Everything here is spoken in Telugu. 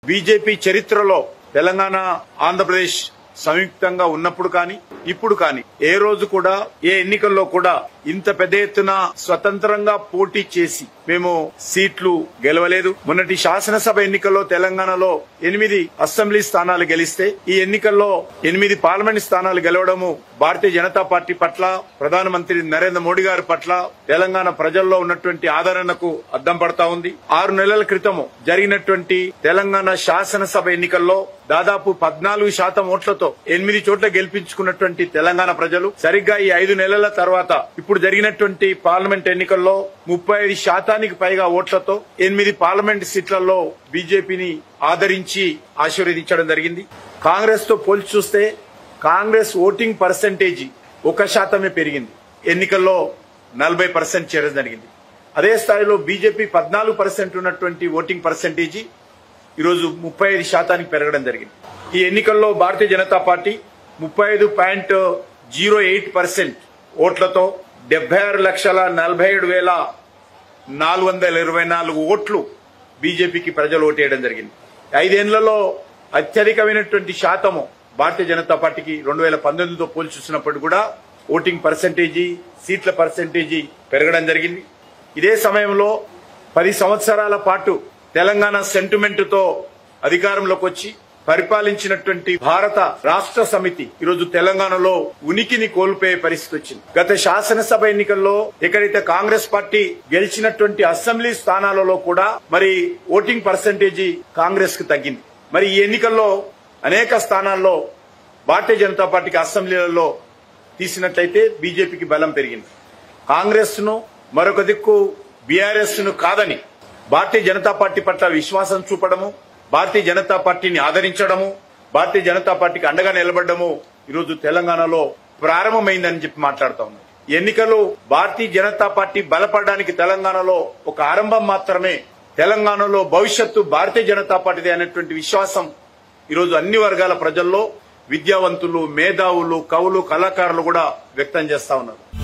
బీజేపీ చరిత్రలో తెలంగాణ ఆంధ్రప్రదేశ్ సంయుక్తంగా ఉన్నప్పుడు కానీ ఇప్పుడు కానీ ఏ రోజు కూడా ఏ ఎన్నికల్లో కూడా ఇంత పెద్ద ఎత్తున స్వతంత్రంగా పోటీ చేసి మేము సీట్లు గెలవలేదు. మొన్నటి శాసనసభ ఎన్నికల్లో తెలంగాణలో 8 అసెంబ్లీ స్థానాలు గెలిస్తే ఈ ఎన్నికల్లో 8 పార్లమెంట్ స్థానాలు గెలవడము భారతీయ జనతా పార్టీ పట్ల, ప్రధానమంత్రి నరేంద్ర మోడీ గారి పట్ల తెలంగాణ ప్రజల్లో ఉన్నటువంటి ఆదరణకు అద్దం పడతా ఉంది. 6 నెలల క్రితం జరిగినటువంటి తెలంగాణ శాసనసభ ఎన్నికల్లో దాదాపు 14% ఓట్లతో 8 చోట్ల గెలిపించుకున్నటువంటి తెలంగాణ ప్రజలు సరిగ్గా ఈ 5 నెలల తర్వాత ఇప్పుడు జరిగినటువంటి పార్లమెంట్ ఎన్నికల్లో 35% పైగా ఓట్లతో 8 పార్లమెంట్ సీట్లలో బీజేపీని ఆదరించి ఆశీర్వదించడం జరిగింది. కాంగ్రెస్ తో పోల్చి చూస్తే కాంగ్రెస్ ఓటింగ్ పర్సెంటేజీ 1% పెరిగింది. ఎన్నికల్లో 40% చేరడం జరిగింది. అదే స్థాయిలో బీజేపీ 14% ఉన్నటువంటి ఓటింగ్ పర్సెంటేజీ ఈరోజు 35% పెరగడం జరిగింది. ఈ ఎన్నికల్లో భారతీయ జనతా పార్టీ 35.08% ఓట్లతో 76,47,424 ఓట్లు బీజేపీకి ప్రజలు ఓటేయడం జరిగింది. 5 ఏళ్లలో అత్యధికమైనటువంటి శాతము భారతీయ జనతా పార్టీకి 2019తో పోల్చి చూసినప్పుడు కూడా ఓటింగ్ పర్సెంటేజీ, సీట్ల పర్సెంటేజీ పెరగడం జరిగింది. ఇదే సమయంలో 10 సంవత్సరాల పాటు తెలంగాణ సెంటిమెంట్ తో అధికారంలోకి వచ్చి పరిపాలించినటువంటి భారత రాష్ట్ర సమితి ఈరోజు తెలంగాణలో ఉనికిని కోల్పోయే పరిస్థితి వచ్చింది. గత శాసనసభ ఎన్నికల్లో ఎక్కడైతే కాంగ్రెస్ పార్టీ గెలిచినటువంటి అసెంబ్లీ స్థానాలలో కూడా మరి ఓటింగ్ పర్సెంటేజీ కాంగ్రెస్ కు తగ్గింది. మరి ఈ ఎన్నికల్లో అనేక స్థానాల్లో భారతీయ జనతా పార్టీకి అసెంబ్లీలలో తీసినట్లయితే బీజేపీకి బలం పెరిగింది. కాంగ్రెస్ ను మరొక దిక్కు బీఆర్ఎస్ ను కాదని భారతీయ జనతా పార్టీ పట్ల విశ్వాసం చూపడము, భారతీయ జనతా పార్టీని ఆదరించడము, భారతీయ జనతా పార్టీకి అండగా నిలబడము ఈరోజు తెలంగాణలో ప్రారంభమైందని చెప్పి మాట్లాడుతా ఉన్నారు. ఎన్నికలు భారతీయ జనతా పార్టీ బలపడడానికి తెలంగాణలో ఒక ఆరంభం మాత్రమే. తెలంగాణలో భవిష్యత్తు భారతీయ జనతా పార్టీదే అనేటువంటి విశ్వాసం ఈరోజు అన్ని వర్గాల ప్రజల్లో, విద్యావంతులు, మేధావులు, కవులు, కళాకారులు కూడా వ్యక్తం చేస్తా ఉన్నారు.